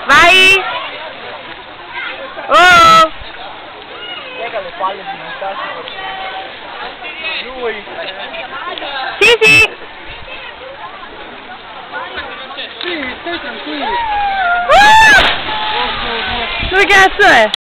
Vai! Oh! Piega le palle di montaggio. Lui. Sì, sì! Sì, stai tranquillo. Dove cazzo è?